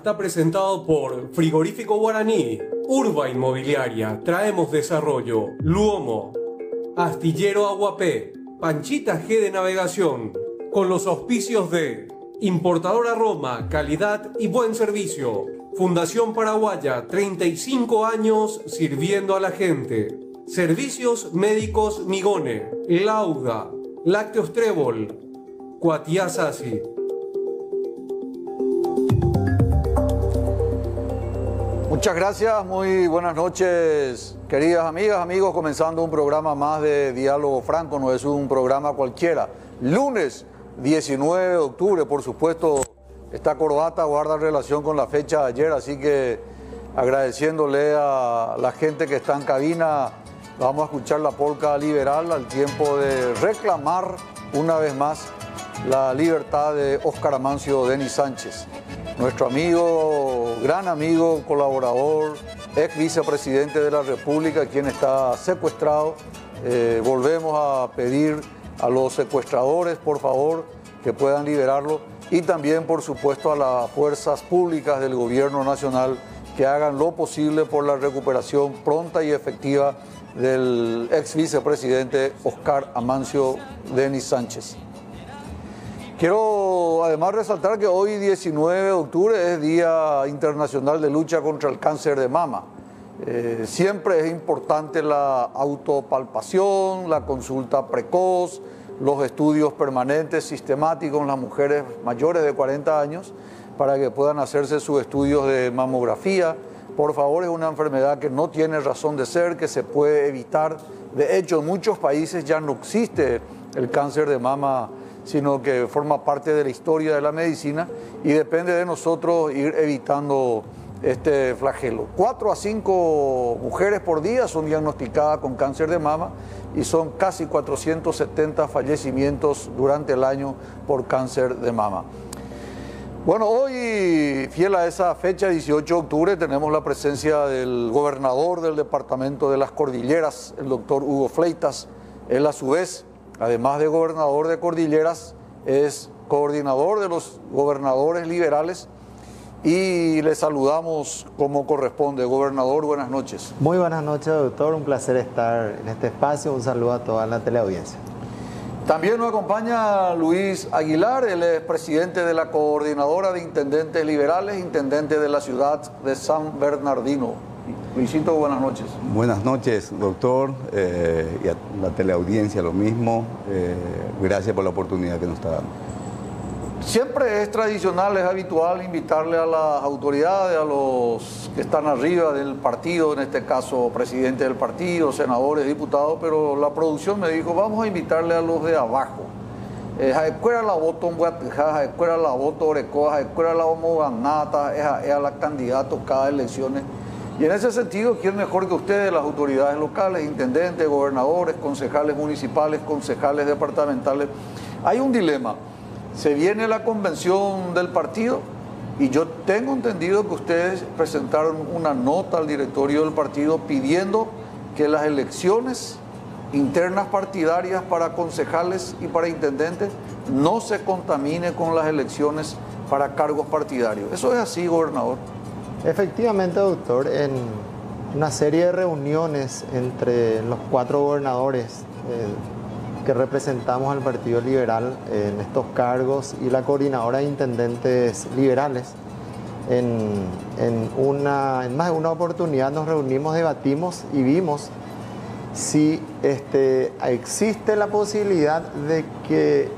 está presentado por Frigorífico Guaraní, Urba Inmobiliaria, Traemos Desarrollo, Luomo, Astillero Aguapé, Panchita G de Navegación, con los auspicios de Importadora Roma, calidad y buen servicio. Fundación Paraguaya, 35 años sirviendo a la gente. Servicios Médicos Migone, Lauda, Lácteos Trébol, Cuatiá Sasi. Muchas gracias, muy buenas noches, queridas amigas, amigos, comenzando un programa más de Diálogo Franco, no es un programa cualquiera. Lunes 19 de octubre, por supuesto, esta corbata guarda relación con la fecha de ayer, así que agradeciéndole a la gente que está en cabina, vamos a escuchar la polca liberal al tiempo de reclamar una vez más la libertad de Óscar Amancio Denis Sánchez, nuestro amigo, gran amigo, colaborador, ex vicepresidente de la República, quien está secuestrado. Volvemos a pedir a los secuestradores, por favor, que puedan liberarlo, y también, por supuesto, a las fuerzas públicas del gobierno nacional que hagan lo posible por la recuperación pronta y efectiva del ex vicepresidente Óscar Amancio Denis Sánchez. Quiero además resaltar que hoy, 19 de octubre, es Día Internacional de Lucha contra el Cáncer de Mama. Siempre es importante la autopalpación, la consulta precoz, los estudios permanentes, sistemáticos en las mujeres mayores de 40 años para que puedan hacerse sus estudios de mamografía. Por favor, es una enfermedad que no tiene razón de ser, que se puede evitar. De hecho, en muchos países ya no existe el cáncer de mama, sino que forma parte de la historia de la medicina y depende de nosotros ir evitando este flagelo. 4 a 5 mujeres por día son diagnosticadas con cáncer de mama y son casi 470 fallecimientos durante el año por cáncer de mama. Bueno, hoy, fiel a esa fecha, 18 de octubre, tenemos la presencia del gobernador del departamento de las Cordilleras, el doctor Hugo Fleitas. Él, a su vez, además de gobernador de Cordilleras, es coordinador de los gobernadores liberales y le saludamos como corresponde. Gobernador, buenas noches. Muy buenas noches, doctor. Un placer estar en este espacio. Un saludo a toda la teleaudiencia. También nos acompaña Luis Aguilar, él es presidente de la Coordinadora de Intendentes Liberales, intendente de la ciudad de San Bernardino. Luisito, buenas noches. Buenas noches, doctor, y a la teleaudiencia lo mismo. Gracias por la oportunidad que nos está dando. Siempre es tradicional, es habitual invitarle a las autoridades, a los que están arriba del partido, en este caso presidente del partido, senadores, diputados, pero la producción me dijo, vamos a invitarle a los de abajo. Jaecuera la voto jaecuera la voto orecoa, jaecuera la homoganata, es a la candidato cada elecciones. Y en ese sentido, ¿quién mejor que ustedes, las autoridades locales, intendentes, gobernadores, concejales municipales, concejales departamentales? Hay un dilema. Se viene la convención del partido y yo tengo entendido que ustedes presentaron una nota al directorio del partido pidiendo que las elecciones internas partidarias para concejales y para intendentes no se contamine con las elecciones para cargos partidarios. ¿Eso es así, gobernador? Efectivamente, doctor, en una serie de reuniones entre los 4 gobernadores que representamos al Partido Liberal en estos cargos y la Coordinadora de Intendentes Liberales, en más de una oportunidad nos reunimos, debatimos y vimos si existe la posibilidad de que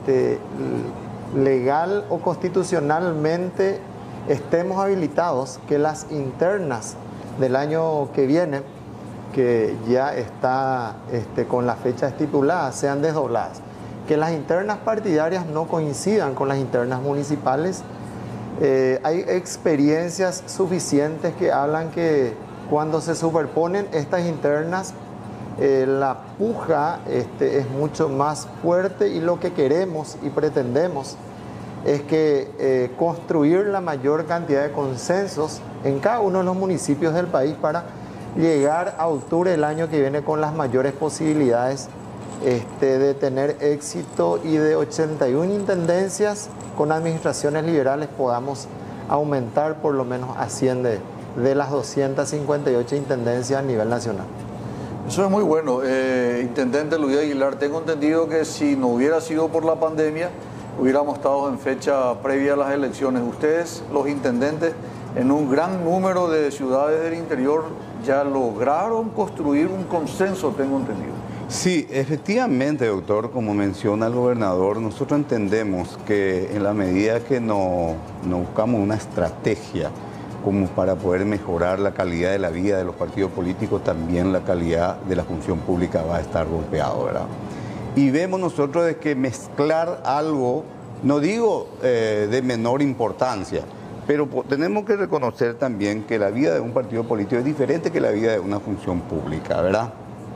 legal o constitucionalmente estemos habilitados que las internas del año que viene, que ya está con la fecha estipulada, sean desdobladas. Que las internas partidarias no coincidan con las internas municipales. Hay experiencias suficientes que hablan que cuando se superponen estas internas, la puja es mucho más fuerte y lo que queremos y pretendemos es que construir la mayor cantidad de consensos en cada uno de los municipios del país para llegar a octubre del año que viene con las mayores posibilidades de tener éxito y de 81 intendencias con administraciones liberales podamos aumentar por lo menos a 100 de las 258 intendencias a nivel nacional. Eso es muy bueno. Intendente Luis Aguilar, tengo entendido que si no hubiera sido por la pandemia, hubiéramos estado en fecha previa a las elecciones. Ustedes, los intendentes, en un gran número de ciudades del interior, ya lograron construir un consenso, tengo entendido. Sí, efectivamente, doctor, como menciona el gobernador, nosotros entendemos que en la medida que no buscamos una estrategia como para poder mejorar la calidad de la vida de los partidos políticos, también la calidad de la función pública va a estar golpeado, ¿verdad? Y vemos nosotros de que mezclar algo, no digo de menor importancia, pero tenemos que reconocer también que la vida de un partido político es diferente que la vida de una función pública, ¿verdad?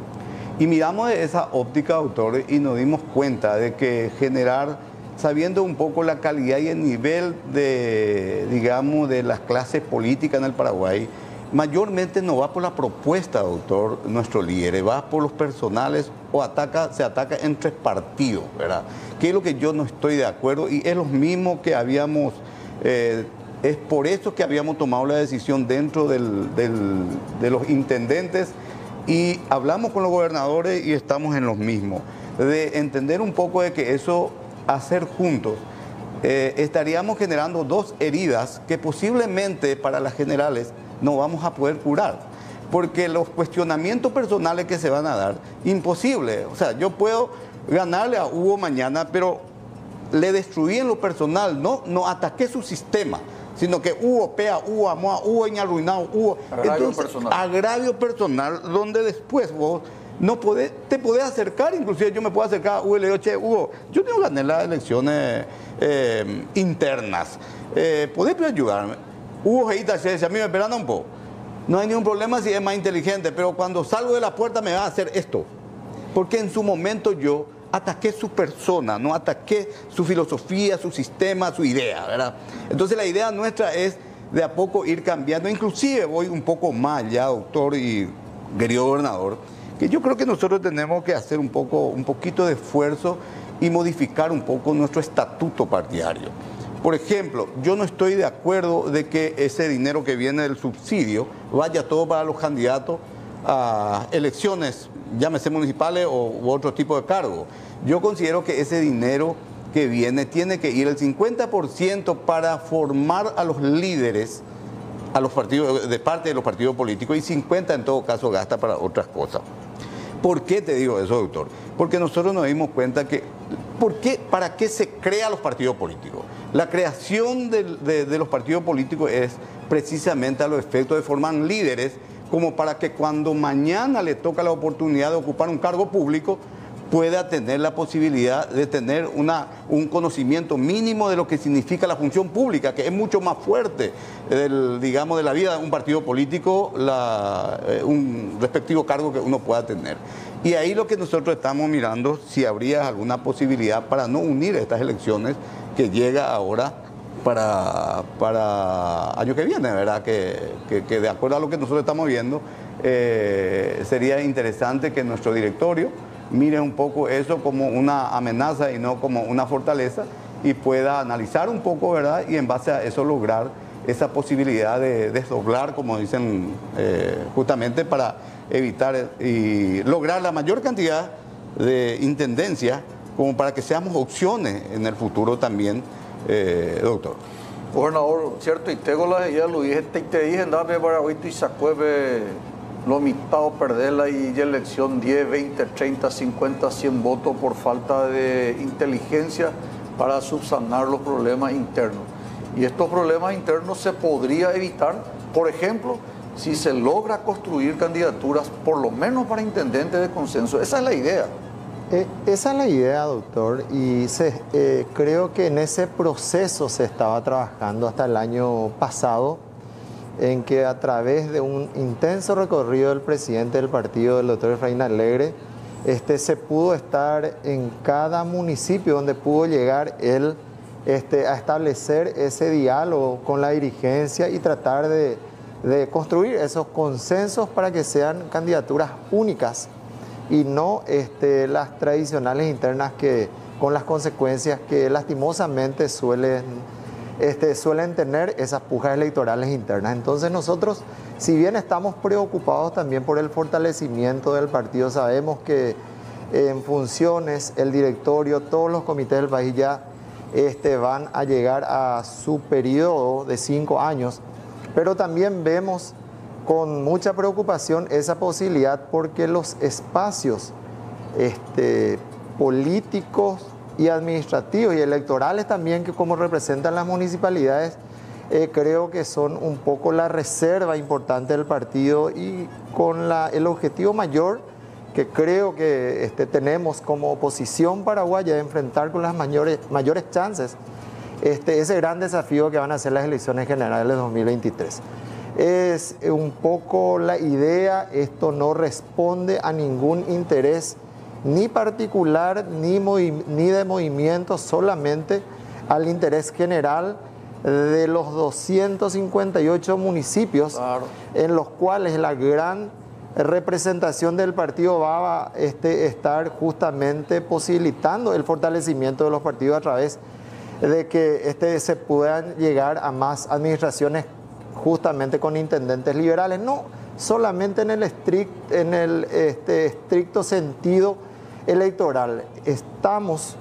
Y miramos de esa óptica, doctor, y nos dimos cuenta de que generar, sabiendo un poco la calidad y el nivel de, digamos, de las clases políticas en el Paraguay, mayormente no va por la propuesta, doctor, nuestro líder, va por los personales o se ataca entre partidos, ¿verdad? Que es lo que yo no estoy de acuerdo y es lo mismo que habíamos, es por eso que habíamos tomado la decisión dentro de los intendentes y hablamos con los gobernadores y estamos en los mismos, de entender un poco de que eso, hacer juntos, estaríamos generando dos heridas que posiblemente para las generales no vamos a poder curar. Porque los cuestionamientos personales que se van a dar, imposible. O sea, yo puedo ganarle a Hugo mañana, pero le destruí en lo personal, no ataqué su sistema, sino que Hugo pea, Hugo amó, Hugo arruinado, Hugo... Agravio personal. Agravio personal, donde después vos no te podés acercar, inclusive yo me puedo acercar a Hugo y le digo, che, Hugo, yo no gané las elecciones internas, ¿podés ayudarme? Hugo Geita se dice, a mí me esperan un poco. No hay ningún problema si es más inteligente, pero cuando salgo de la puerta me va a hacer esto. Porque en su momento yo ataqué su persona, no ataqué su filosofía, su sistema, su idea, ¿verdad? Entonces la idea nuestra es de a poco ir cambiando. Inclusive voy un poco más allá, doctor y querido gobernador, que yo creo que nosotros tenemos que hacer un poquito de esfuerzo y modificar un poco nuestro estatuto partidario. Por ejemplo, yo no estoy de acuerdo de que ese dinero que viene del subsidio vaya todo para los candidatos a elecciones, llámese municipales u otro tipo de cargo. Yo considero que ese dinero que viene tiene que ir el 50% para formar a los líderes, a los partidos, de parte de los partidos políticos, y 50% en todo caso gasta para otras cosas. ¿Por qué te digo eso, doctor? Porque nosotros nos dimos cuenta que, ¿para qué se crean los partidos políticos? La creación de los partidos políticos es precisamente a los efectos de formar líderes, como para que cuando mañana le toca la oportunidad de ocupar un cargo público, pueda tener la posibilidad de tener un conocimiento mínimo de lo que significa la función pública, que es mucho más fuerte, digamos, de la vida de un partido político, un respectivo cargo que uno pueda tener. Y ahí lo que nosotros estamos mirando, si habría alguna posibilidad para no unir estas elecciones que llega ahora para año que viene, ¿verdad? Que de acuerdo a lo que nosotros estamos viendo, sería interesante que nuestro directorio mire un poco eso como una amenaza y no como una fortaleza y pueda analizar un poco, ¿verdad? Y en base a eso lograr esa posibilidad de desdoblar, como dicen, justamente para evitar y lograr la mayor cantidad de intendencias como para que seamos opciones en el futuro también, doctor. Gobernador, cierto, y tengo la idea, lo dije, te dije, dame para hoy y sacueve lo mitad, perderla y ya elección 10, 20, 30, 50, 100 votos por falta de inteligencia para subsanar los problemas internos. Y estos problemas internos se podría evitar, por ejemplo, si se logra construir candidaturas, por lo menos para intendentes de consenso. Esa es la idea. Esa es la idea, doctor, y creo que en ese proceso se estaba trabajando hasta el año pasado, en que a través de un intenso recorrido del presidente del partido, el doctor Efraín Alegre, se pudo estar en cada municipio donde pudo llegar él a establecer ese diálogo con la dirigencia y tratar de construir esos consensos para que sean candidaturas únicas y no las tradicionales internas con las consecuencias que lastimosamente suelen suelen tener esas pujas electorales internas. Entonces nosotros, si bien estamos preocupados también por el fortalecimiento del partido, sabemos que en funciones, el directorio, todos los comités del país ya van a llegar a su periodo de 5 años, pero también vemos con mucha preocupación esa posibilidad porque los espacios políticos y administrativos y electorales también, que como representan las municipalidades, creo que son un poco la reserva importante del partido y con el objetivo mayor que creo que tenemos como oposición paraguaya de enfrentar con las mayores chances ese gran desafío que van a ser las elecciones generales de 2023. Es un poco la idea, esto no responde a ningún interés ni particular ni de movimiento, solamente al interés general de los 258 municipios, claro, en los cuales la gran representación del partido va a estar justamente posibilitando el fortalecimiento de los partidos a través de que se puedan llegar a más administraciones justamente con intendentes liberales, no solamente en el estricto sentido electoral. Estamos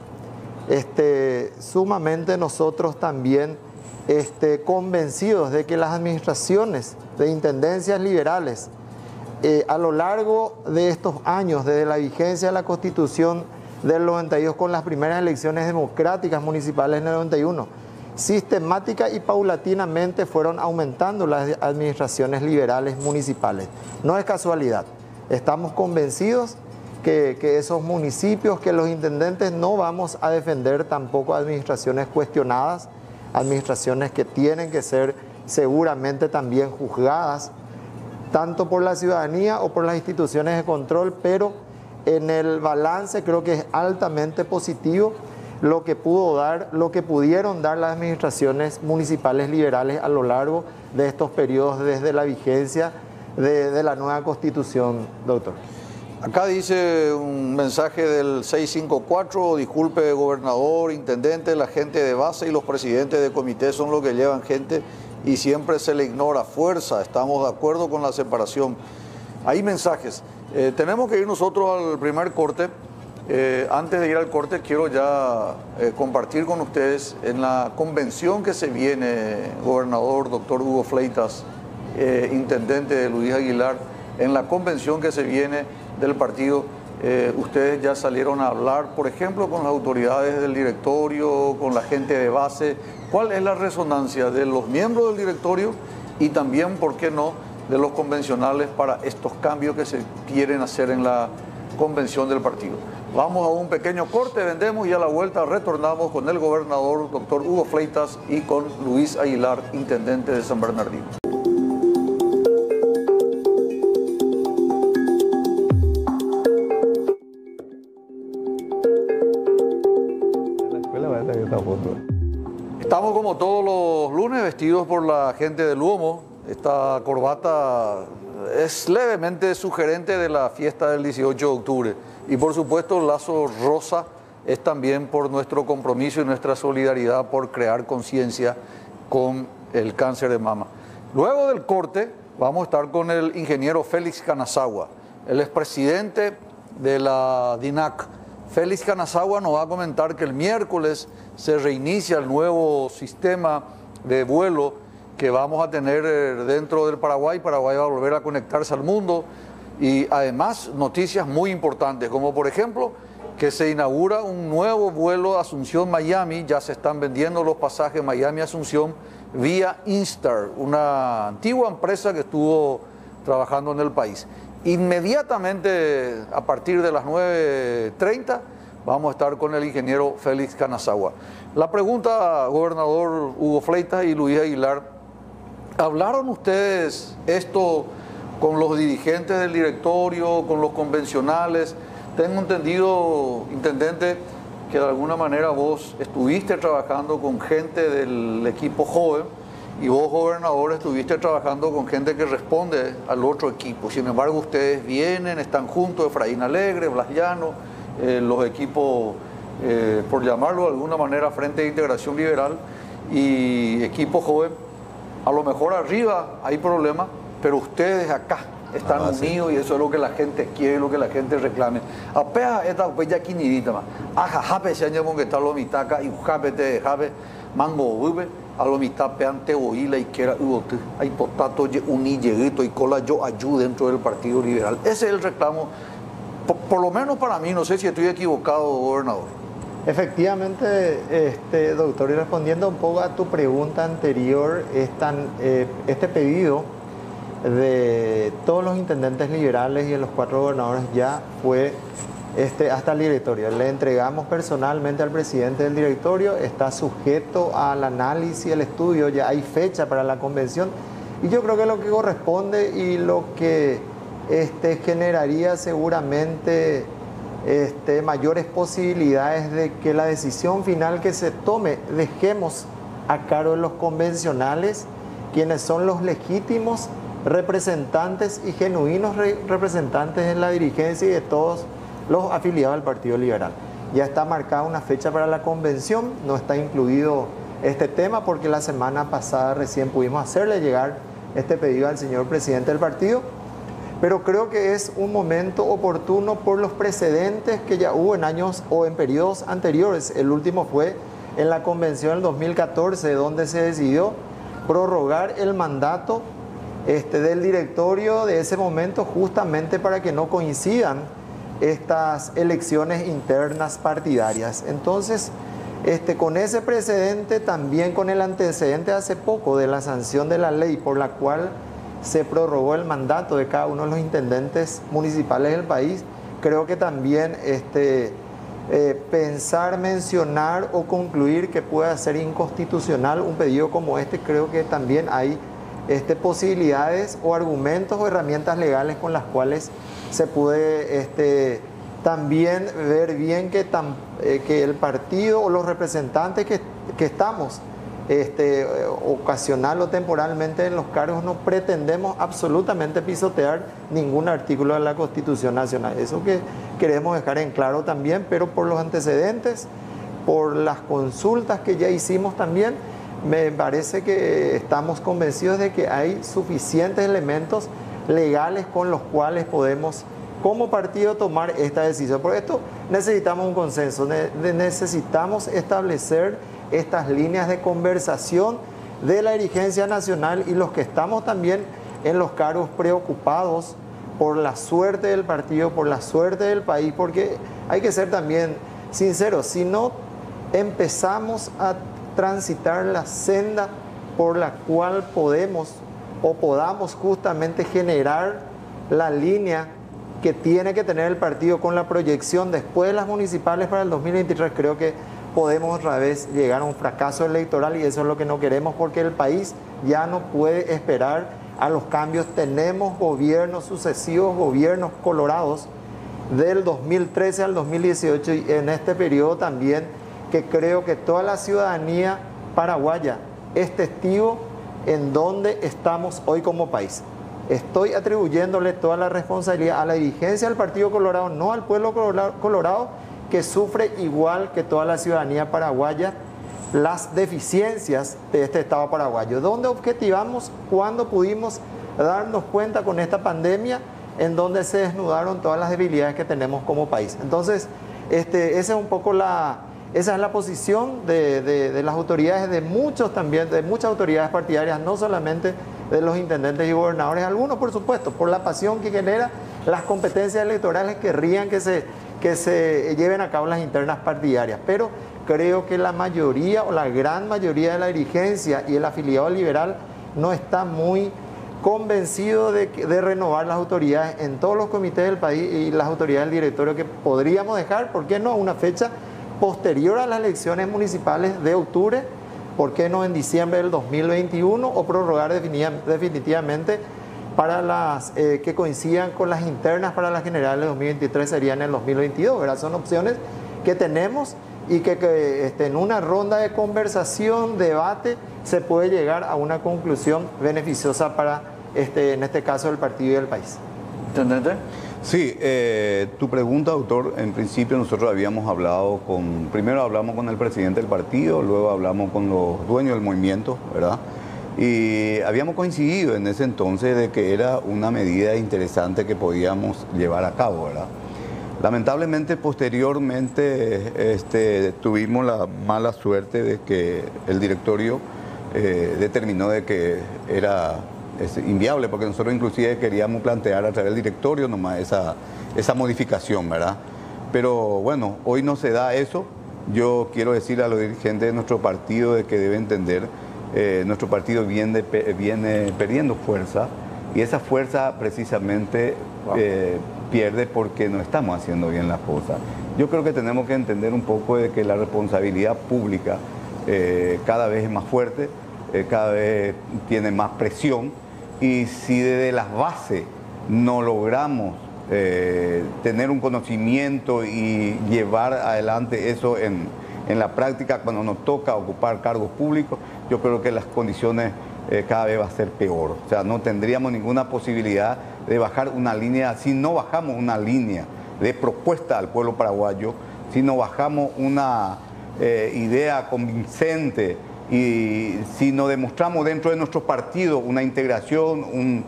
sumamente nosotros también convencidos de que las administraciones de intendencias liberales a lo largo de estos años, desde la vigencia de la Constitución del 92 con las primeras elecciones democráticas municipales en el 91, sistemática y paulatinamente fueron aumentando las administraciones liberales municipales. No es casualidad. Estamos convencidos que esos municipios, que los intendentes, no vamos a defender tampoco administraciones cuestionadas, administraciones que tienen que ser seguramente también juzgadas, tanto por la ciudadanía o por las instituciones de control, pero en el balance creo que es altamente positivo lo que pudieron dar las administraciones municipales liberales a lo largo de estos periodos desde la vigencia de la nueva Constitución, doctor. Acá dice un mensaje del 654, disculpe gobernador, intendente, la gente de base y los presidentes de comité son los que llevan gente y siempre se le ignora fuerza, estamos de acuerdo con la separación. Hay mensajes. Tenemos que ir nosotros al primer corte. Antes de ir al corte quiero ya compartir con ustedes en la convención que se viene, gobernador, doctor Hugo Fleitas, intendente Luis Aguilar, en la convención que se viene del partido, ustedes ya salieron a hablar, por ejemplo, con las autoridades del directorio, con la gente de base. ¿Cuál es la resonancia de los miembros del directorio y también, por qué no, de los convencionales para estos cambios que se quieren hacer en la convención del partido? Vamos a un pequeño corte, vendemos y a la vuelta retornamos con el gobernador, doctor Hugo Fleitas, y con Luis Aguilar, intendente de San Bernardino. Estamos como todos los lunes vestidos por la gente del Luomo. Esta corbata es levemente sugerente de la fiesta del 18 de octubre. Y por supuesto el lazo rosa es también por nuestro compromiso y nuestra solidaridad por crear conciencia con el cáncer de mama. Luego del corte vamos a estar con el ingeniero Félix Canazagua, el expresidente de la DINAC. Félix Canazagua nos va a comentar que el miércoles se reinicia el nuevo sistema de vuelo que vamos a tener dentro del Paraguay. Paraguay va a volver a conectarse al mundo y además noticias muy importantes, como por ejemplo que se inaugura un nuevo vuelo Asunción-Miami. Ya se están vendiendo los pasajes Miami-Asunción vía Instar, una antigua empresa que estuvo trabajando en el país. Inmediatamente a partir de las 9:30 vamos a estar con el ingeniero Félix Canazagua. La pregunta, gobernador Hugo Fleitas y Luis Aguilar, ¿hablaron ustedes esto con los dirigentes del directorio, con los convencionales? Tengo entendido, intendente, que de alguna manera vos estuviste trabajando con gente del equipo joven y vos, gobernador, estuviste trabajando con gente que responde al otro equipo. Sin embargo, ustedes vienen, están juntos, Efraín Alegre, Blas Llano, los equipos, por llamarlo de alguna manera, Frente de Integración Liberal, y equipo joven, a lo mejor arriba hay problemas, pero ustedes acá están unidos y eso es lo que la gente quiere, lo que la gente reclame. Apenas esta pues ya quinidita más. Aja jape se año que está lo mitaca y jape te jape mango bube a lo mitad peante oíla y que era hay potato uní lleguito y cola yo ayude dentro del Partido Liberal. Ese es el reclamo, por lo menos para mí, no sé si estoy equivocado, gobernador. Efectivamente, doctor, y respondiendo un poco a tu pregunta anterior, este pedido de todos los intendentes liberales y de los 4 gobernadores ya fue hasta el directorio. Le entregamos personalmente al presidente del directorio, está sujeto al análisis, el estudio, ya hay fecha para la convención y yo creo que lo que corresponde y lo que generaría seguramente mayores posibilidades de que la decisión final que se tome dejemos a cargo de los convencionales, quienes son los legítimos representantes y genuinos representantes en la dirigencia y de todos los afiliados al Partido Liberal. Ya está marcada una fecha para la convención, no está incluido este tema porque la semana pasada recién pudimos hacerle llegar este pedido al señor presidente del partido, pero creo que es un momento oportuno por los precedentes que ya hubo en años o en periodos anteriores. El último fue en la convención del 2014, donde se decidió prorrogar el mandato del directorio de ese momento justamente para que no coincidan estas elecciones internas partidarias. Entonces, con ese precedente, también con el antecedente hace poco de la sanción de la ley por la cual se prorrogó el mandato de cada uno de los intendentes municipales del país, creo que también pensar, mencionar o concluir que pueda ser inconstitucional un pedido como creo que también hay posibilidades o argumentos o herramientas legales con las cuales se puede también ver bien que el partido o los representantes que estamos ocasional o temporalmente en los cargos no pretendemos absolutamente pisotear ningún artículo de la Constitución Nacional. Eso que queremos dejar en claro también, pero por los antecedentes, por las consultas que ya hicimos también, me parece que estamos convencidos de que hay suficientes elementos legales con los cuales podemos como partido tomar esta decisión. Por esto necesitamos un consenso, necesitamos establecer estas líneas de conversación de la dirigencia nacional y los que estamos también en los cargos preocupados por la suerte del partido, por la suerte del país, porque hay que ser también sinceros, si no empezamos a transitar la senda por la cual podemos o podamos justamente generar la línea que tiene que tener el partido con la proyección después de las municipales para el 2023, creo que podemos otra vez llegar a un fracaso electoral y eso es lo que no queremos porque el país ya no puede esperar a los cambios. Tenemos gobiernos sucesivos, gobiernos colorados del 2013 al 2018 y en este periodo también que creo que toda la ciudadanía paraguaya es testigo en dónde estamos hoy como país. Estoy atribuyéndole toda la responsabilidad a la dirigencia del Partido Colorado, no al pueblo colorado, que sufre igual que toda la ciudadanía paraguaya las deficiencias de este Estado paraguayo. ¿Dónde objetivamos? ¿Cuándo pudimos darnos cuenta con esta pandemia en donde se desnudaron todas las debilidades que tenemos como país? Entonces, esa es un poco esa es la posición de las autoridades, de muchas autoridades partidarias, no solamente de los intendentes y gobernadores, algunos por supuesto, por la pasión que genera las competencias electorales, querrían que se lleven a cabo las internas partidarias, pero creo que la mayoría o la gran mayoría de la dirigencia y el afiliado liberal no está muy convencido de renovar las autoridades en todos los comités del país y las autoridades del directorio que podríamos dejar, ¿por qué no?, una fecha posterior a las elecciones municipales de octubre, ¿por qué no en diciembre del 2021 o prorrogar definitivamente para las que coincidan con las internas para las generales de 2023 serían en el 2022, ¿verdad? Son opciones que tenemos y que en una ronda de conversación, debate, se puede llegar a una conclusión beneficiosa para, en este caso, el partido y el país. ¿Intendente? Sí, tu pregunta, doctor, en principio nosotros habíamos hablado primero hablamos con el presidente del partido, luego hablamos con los dueños del movimiento, ¿verdad? Y habíamos coincidido en ese entonces de que era una medida interesante que podíamos llevar a cabo, ¿verdad? Lamentablemente, posteriormente, tuvimos la mala suerte de que el directorio determinó de que es inviable, porque nosotros inclusive queríamos plantear a través del directorio nomás esa modificación, ¿verdad? Pero bueno, hoy no se da eso. Yo quiero decir a los dirigentes de nuestro partido de que deben entender, nuestro partido viene perdiendo fuerza, y esa fuerza precisamente pierde porque no estamos haciendo bien las cosas. Yo creo que tenemos que entender un poco de que la responsabilidad pública cada vez es más fuerte, cada vez tiene más presión, y si desde las bases no logramos tener un conocimiento y llevar adelante eso en la práctica cuando nos toca ocupar cargos públicos, yo creo que las condiciones cada vez va a ser peor. O sea, no tendríamos ninguna posibilidad de bajar una línea, si no bajamos una línea de propuesta al pueblo paraguayo, si no bajamos una idea convincente, y si no demostramos dentro de nuestro partido una integración,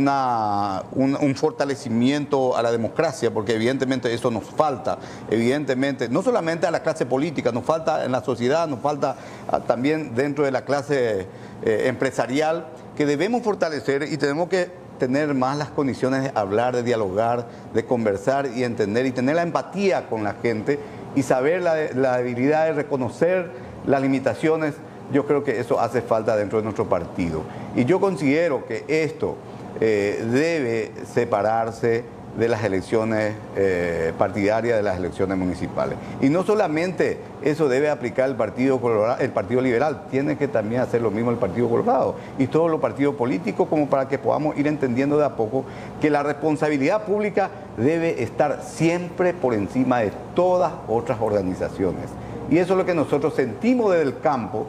un fortalecimiento a la democracia, porque evidentemente eso nos falta, evidentemente, no solamente a la clase política, nos falta en la sociedad, nos falta también dentro de la clase empresarial, que debemos fortalecer, y tenemos que tener más las condiciones de hablar, de dialogar, de conversar y entender, y tener la empatía con la gente, y saber la habilidad de reconocer las limitaciones. Yo creo que eso hace falta dentro de nuestro partido. Y yo considero que esto debe separarse de las elecciones partidarias, de las elecciones municipales. Y no solamente eso debe aplicar el Partido Colorado, el Partido Liberal, tiene que también hacer lo mismo el Partido Colorado y todos los partidos políticos, como para que podamos ir entendiendo de a poco que la responsabilidad pública debe estar siempre por encima de todas otras organizaciones. Y eso es lo que nosotros sentimos desde el campo,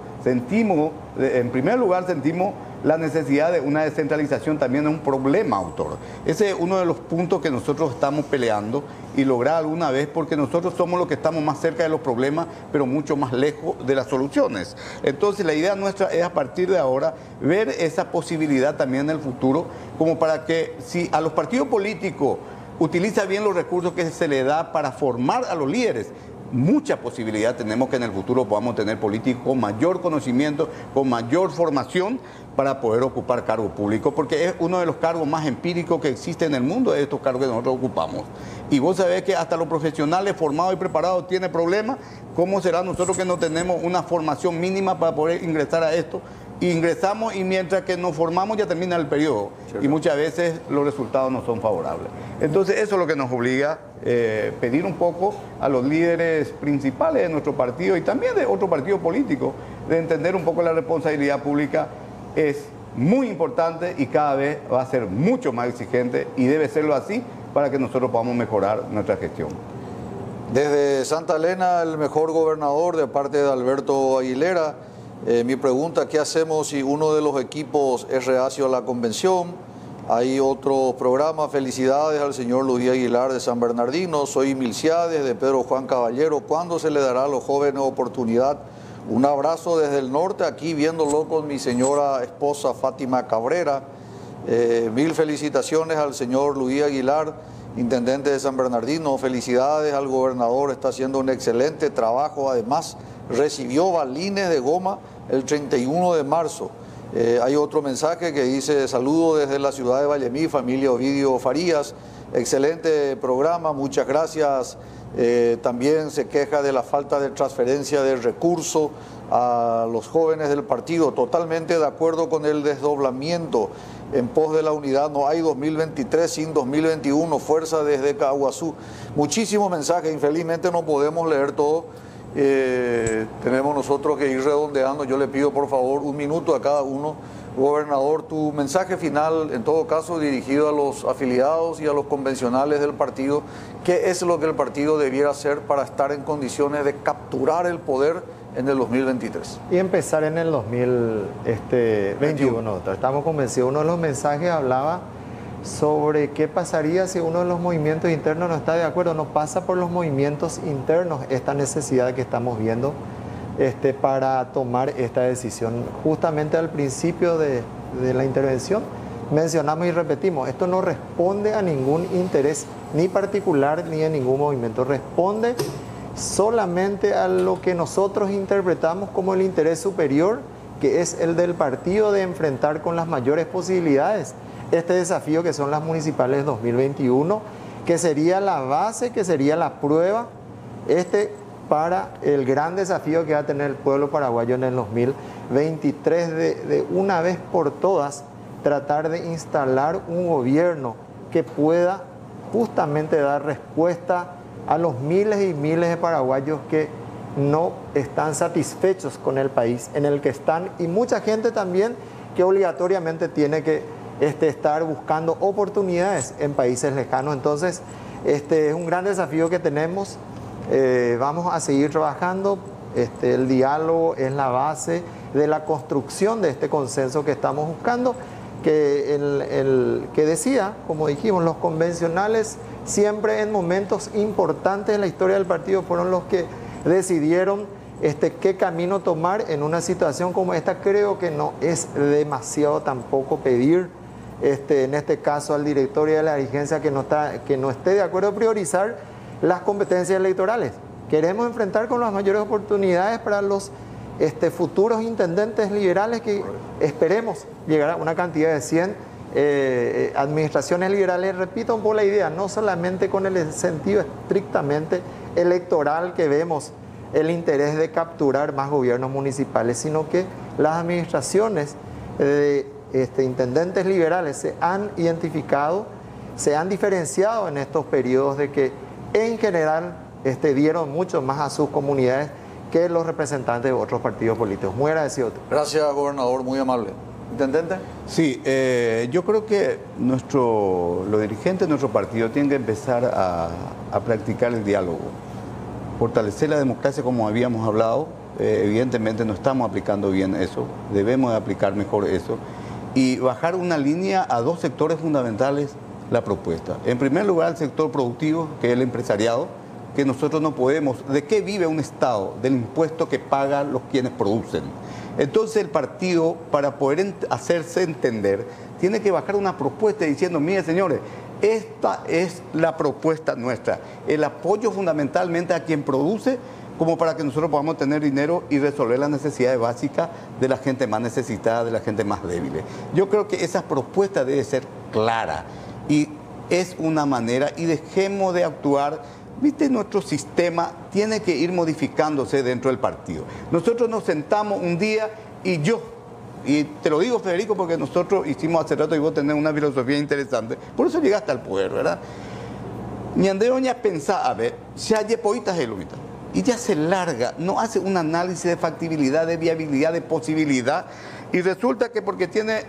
en primer lugar sentimos la necesidad de una descentralización, también es un problema, autor. Ese es uno de los puntos que nosotros estamos peleando y lograr alguna vez, porque nosotros somos los que estamos más cerca de los problemas, pero mucho más lejos de las soluciones. Entonces la idea nuestra es a partir de ahora ver esa posibilidad también en el futuro, como para que si a los partidos políticos utiliza bien los recursos que se le da para formar a los líderes, mucha posibilidad tenemos que en el futuro podamos tener políticos con mayor conocimiento, con mayor formación para poder ocupar cargos públicos, porque es uno de los cargos más empíricos que existe en el mundo, de estos cargos que nosotros ocupamos. Y vos sabés que hasta los profesionales formados y preparados tienen problemas. ¿Cómo será nosotros que no tenemos una formación mínima para poder ingresar a esto? Ingresamos y mientras que nos formamos ya termina el periodo, y muchas veces los resultados no son favorables. Entonces eso es lo que nos obliga a pedir un poco a los líderes principales de nuestro partido y también de otro partido político, de entender un poco la responsabilidad pública. Es muy importante y cada vez va a ser mucho más exigente, y debe serlo así para que nosotros podamos mejorar nuestra gestión. Desde Santa Elena, el mejor gobernador, de parte de Alberto Aguilera. Mi pregunta: ¿qué hacemos si uno de los equipos es reacio a la convención? Hay otros programas. Felicidades al señor Luis Aguilar de San Bernardino. Soy Milciades de Pedro Juan Caballero. ¿Cuándo se le dará a los jóvenes oportunidad? Un abrazo desde el norte, aquí viéndolo con mi señora esposa Fátima Cabrera. Mil felicitaciones al señor Luis Aguilar, intendente de San Bernardino. Felicidades al gobernador, está haciendo un excelente trabajo. Además, recibió balines de goma el 31 de marzo. Hay otro mensaje que dice: saludo desde la ciudad de Vallemí, familia Ovidio Farías. Excelente programa, muchas gracias. También se queja de la falta de transferencia de recursos a los jóvenes del partido. Totalmente de acuerdo con el desdoblamiento en pos de la unidad. No hay 2023 sin 2021. Fuerza desde Caguazú. Muchísimos mensajes, infelizmente no podemos leer todo. Tenemos nosotros que ir redondeando. Yo le pido por favor un minuto a cada uno. Gobernador, tu mensaje final, en todo caso dirigido a los afiliados y a los convencionales del partido. ¿Qué es lo que el partido debiera hacer para estar en condiciones de capturar el poder en el 2023? Y empezar en el 2021. Estamos convencidos. Uno de los mensajes hablaba sobre qué pasaría si uno de los movimientos internos no está de acuerdo. No pasa por los movimientos internos esta necesidad que estamos viendo para tomar esta decisión. Justamente al principio de la intervención mencionamos y repetimos, esto no responde a ningún interés ni particular ni a ningún movimiento, responde solamente a lo que nosotros interpretamos como el interés superior, que es el del partido de enfrentar con las mayores posibilidades este desafío que son las municipales 2021, que sería la base, que sería la prueba para el gran desafío que va a tener el pueblo paraguayo en el 2023 de una vez por todas tratar de instalar un gobierno que pueda justamente dar respuesta a los miles y miles de paraguayos que no están satisfechos con el país en el que están, y mucha gente también que obligatoriamente tiene que estar buscando oportunidades en países lejanos. Entonces, es un gran desafío que tenemos. Vamos a seguir trabajando. El diálogo es la base de la construcción de este consenso que estamos buscando, que decía, como dijimos, los convencionales siempre en momentos importantes de la historia del partido fueron los que decidieron qué camino tomar en una situación como esta. Creo que no es demasiado tampoco pedir en este caso al directorio de la dirigencia que no esté de acuerdo a priorizar las competencias electorales. Queremos enfrentar con las mayores oportunidades para los futuros intendentes liberales, que esperemos llegar a una cantidad de 100 administraciones liberales. Repito un poco la idea, no solamente con el sentido estrictamente electoral que vemos el interés de capturar más gobiernos municipales, sino que las administraciones de intendentes liberales se han identificado, se han diferenciado en estos periodos de que en general dieron mucho más a sus comunidades que los representantes de otros partidos políticos. Muy agradecido. Gracias, gobernador, muy amable. ¿Intendente? Sí, yo creo que los dirigentes de nuestro partido tienen que empezar a practicar el diálogo, fortalecer la democracia como habíamos hablado. Evidentemente no estamos aplicando bien eso, debemos de aplicar mejor eso, y bajar una línea a dos sectores fundamentales la propuesta. En primer lugar, el sector productivo, que es el empresariado, que nosotros no podemos. ¿De qué vive un Estado? Del impuesto que pagan los quienes producen. Entonces el partido, para poder hacerse entender, tiene que bajar una propuesta diciendo, mire señores, esta es la propuesta nuestra, el apoyo fundamentalmente a quien produce, como para que nosotros podamos tener dinero y resolver las necesidades básicas de la gente más necesitada, de la gente más débil. Yo creo que esa propuesta debe ser clara y es una manera, y dejemos de actuar. Viste, nuestro sistema tiene que ir modificándose dentro del partido. Nosotros nos sentamos un día y te lo digo, Federico, porque nosotros hicimos hace rato y vos tenés una filosofía interesante, por eso llegaste al poder, ¿verdad? Ñandeoña pensaba, a ver, si hay poitas y luitas, y ya se larga, no hace un análisis de factibilidad, de viabilidad, de posibilidad, y resulta que porque tiene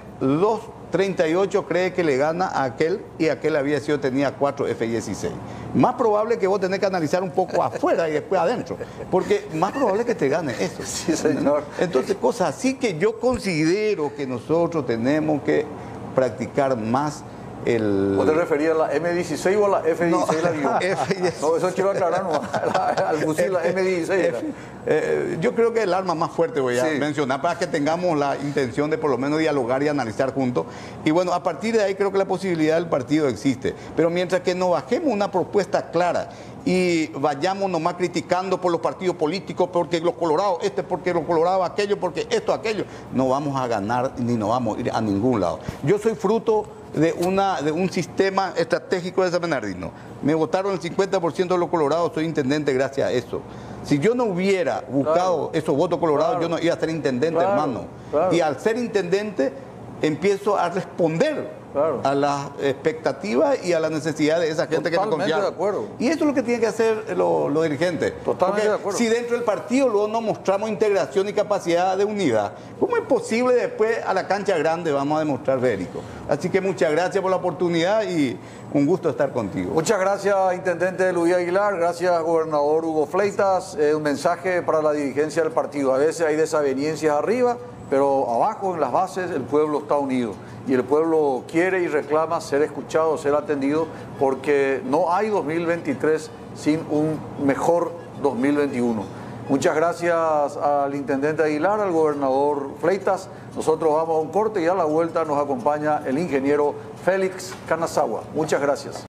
2.38 cree que le gana a aquel, y aquel tenía 4 F-16. Más probable que vos tenés que analizar un poco afuera y después adentro, porque más probable que te gane eso. Sí, señor. Entonces, cosas así que yo considero que nosotros tenemos que practicar más el... ¿Vos te referías a la M16 o a la F-16? No, no, eso quiero aclarar, no, al fusil, la M16. Yo creo que el arma más fuerte voy a mencionar para que tengamos la intención de por lo menos dialogar y analizar juntos. Y bueno, a partir de ahí creo que la posibilidad del partido existe. Pero mientras que no bajemos una propuesta clara y vayamos nomás criticando por los partidos políticos, porque los colorados, porque los colorados aquello, porque esto, aquello, no vamos a ganar ni no vamos a ir a ningún lado. Yo soy fruto de un sistema estratégico de San Bernardino. Me votaron el 50% de los colorados, soy intendente gracias a eso. Si yo no hubiera buscado esos votos colorados, yo no iba a ser intendente, hermano. Y al ser intendente, empiezo a responder a las expectativas y a las necesidades de esa gente que me confía. Totalmente de acuerdo. Y eso es lo que tienen que hacer los dirigentes. Totalmente de acuerdo. Si dentro del partido luego no mostramos integración y capacidad de unidad, ¿cómo es posible después a la cancha grande vamos a demostrar, Federico? Así que muchas gracias por la oportunidad y un gusto estar contigo. Muchas gracias, intendente Luis Aguilar. Gracias, gobernador Hugo Fleitas. Un mensaje para la dirigencia del partido. A veces hay desavenencias arriba pero abajo en las bases el pueblo está unido y el pueblo quiere y reclama ser escuchado, ser atendido, porque no hay 2023 sin un mejor 2021. Muchas gracias al intendente Aguilar, al gobernador Fleitas. Nosotros vamos a un corte y a la vuelta nos acompaña el ingeniero Félix Canazagua. Muchas gracias.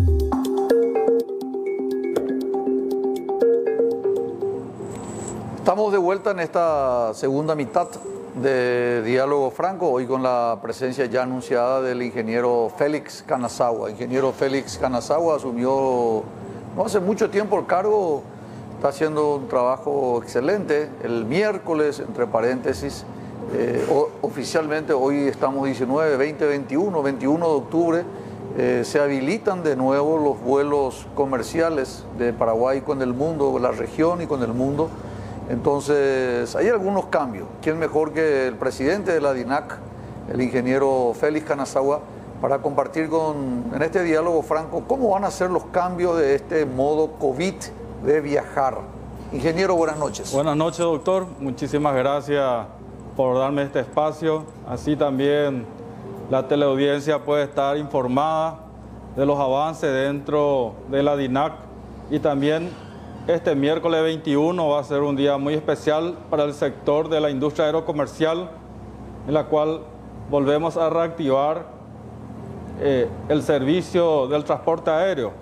Estamos de vuelta en esta segunda mitad de Diálogo Franco, hoy con la presencia ya anunciada del ingeniero Félix Canazagua. Ingeniero Félix Canazagua asumió no hace mucho tiempo el cargo, está haciendo un trabajo excelente. El miércoles, entre paréntesis, oficialmente hoy estamos 19, 20, 21 de octubre, se habilitan de nuevo los vuelos comerciales de Paraguay con el mundo, la región y con el mundo. Entonces, hay algunos cambios. ¿Quién mejor que el presidente de la DINAC, el ingeniero Félix Canazagua, para compartir en este diálogo franco cómo van a ser los cambios de este modo COVID de viajar? Ingeniero, buenas noches. Buenas noches, doctor. Muchísimas gracias por darme este espacio. Así también la teleaudiencia puede estar informada de los avances dentro de la DINAC y también este miércoles 21 va a ser un día muy especial para el sector de la industria aerocomercial, en la cual volvemos a reactivar el servicio del transporte aéreo.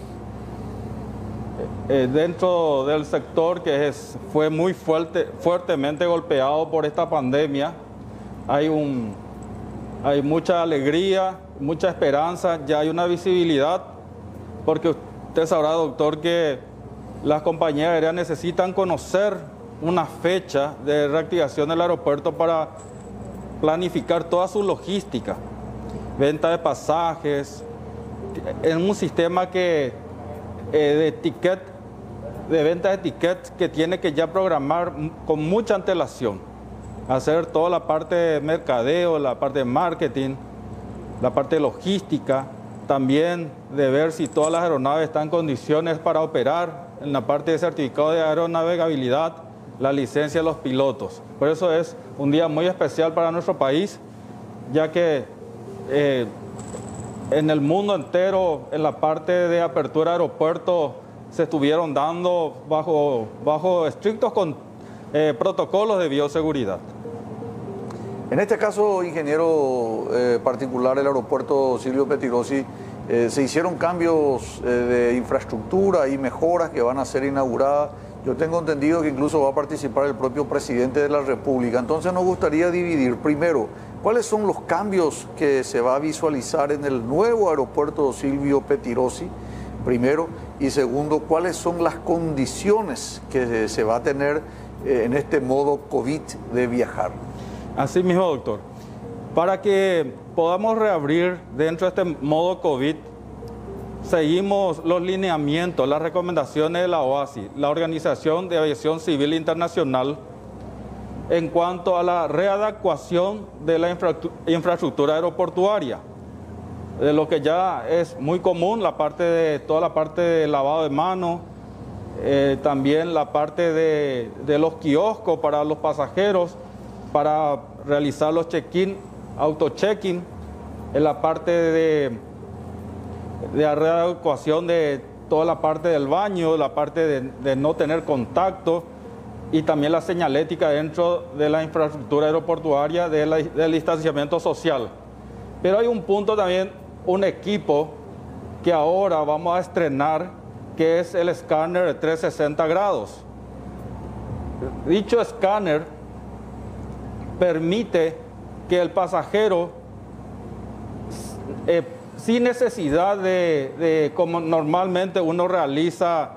Dentro del sector que fue muy fuertemente golpeado por esta pandemia, hay mucha alegría, mucha esperanza, ya hay una visibilidad, porque usted sabrá, doctor, que las compañías aéreas necesitan conocer una fecha de reactivación del aeropuerto para planificar toda su logística, venta de pasajes, en un sistema de venta de tickets que tiene que ya programar con mucha antelación, hacer toda la parte de mercadeo, la parte de marketing, la parte de logística, también de ver si todas las aeronaves están en condiciones para operar, en la parte de certificado de aeronavegabilidad, la licencia de los pilotos. Por eso es un día muy especial para nuestro país, ya que en el mundo entero, en la parte de apertura de aeropuertos, se estuvieron dando bajo estrictos protocolos de bioseguridad. En este caso, ingeniero particular, el aeropuerto Silvio Pettirossi, se hicieron cambios de infraestructura y mejoras que van a ser inauguradas. Yo tengo entendido que incluso va a participar el propio presidente de la República. Entonces nos gustaría dividir, primero, cuáles son los cambios que se va a visualizar en el nuevo aeropuerto Silvio Pettirossi, primero, y segundo, cuáles son las condiciones que se va a tener en este modo COVID de viajar. Así mismo, doctor. Para que podamos reabrir dentro de este modo COVID, seguimos los lineamientos, las recomendaciones de la OASI, la Organización de Aviación Civil Internacional, en cuanto a la readecuación de la infraestructura aeroportuaria, de lo que ya es muy común, toda la parte de lavado de manos, también la parte de los kioscos para los pasajeros, para realizar los check-in, auto-check-in, en la parte de readecuación de toda la parte del baño, la parte de no tener contacto, y también la señalética dentro de la infraestructura aeroportuaria del distanciamiento social. Pero hay un punto también, un equipo que ahora vamos a estrenar, que es el escáner de 360 grados. Dicho escáner permite que el pasajero, sin necesidad de como normalmente uno realiza,